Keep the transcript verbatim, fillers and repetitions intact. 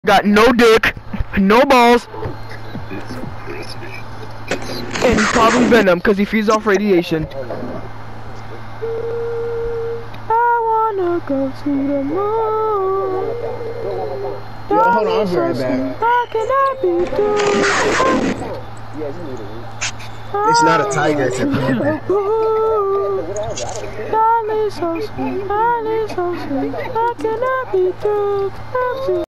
Got no dick, no balls, and he's probably Venom because he feeds off radiation. I wanna go to the moon. Yo, hold on, I'll be right back. How can I be doing? It's not a tiger, it's a panda. Darling, so sweet, darling, so sweet. How can I be doing?